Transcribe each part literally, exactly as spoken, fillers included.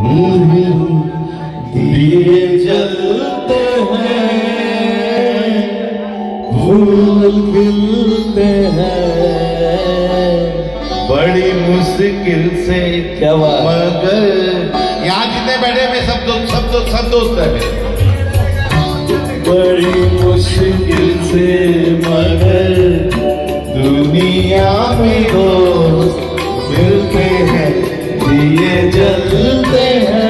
दिए जलते हैं, फूल खिलते हैं, बड़ी मुश्किल से क्या मगर यहाँ जितने बैठे में सब दोस्त सब दोस्त सब दोस्त है मेरे। बड़ी मुश्किल से मगर दुनिया में दोस्त मिलते हैं, दिए जलते हैं।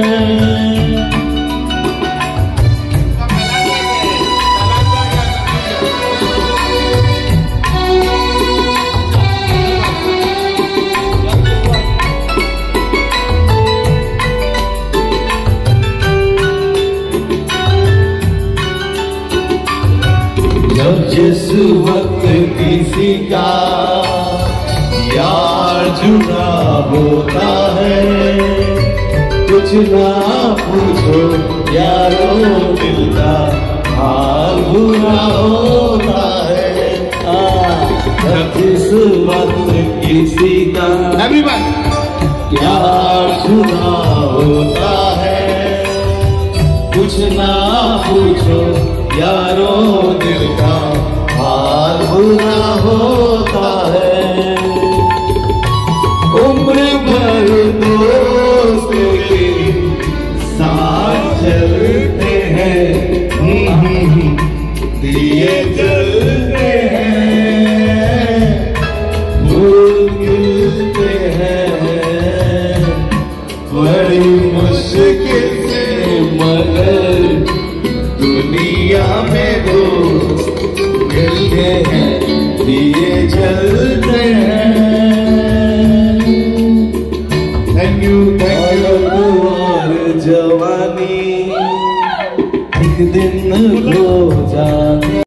जब जिस वक्त किसी का यार जुड़ा होता है, कुछ ना पूछो यारो दिल का हाल बुरा होता है। जब जिस वक्त किसी का यार जुड़ा होता है, कुछ ना पूछो यारो दिल का हाल बुरा होता है। उम्र भर दोस्त के साथ चलते हैं, दिए जलते हैं, फूल खिलते हैं, बड़ी मुश्किल से मगर दुनिया में दोस्त मिलते हैं, दिए जलते हैं। Thank you thank you. और जवानी एक दिन खो जाने